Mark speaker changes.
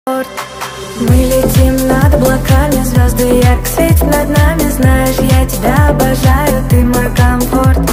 Speaker 1: Мы летим над облаками, звезды ярко светят над нами. Знаешь, я тебя обожаю, ты мой комфорт.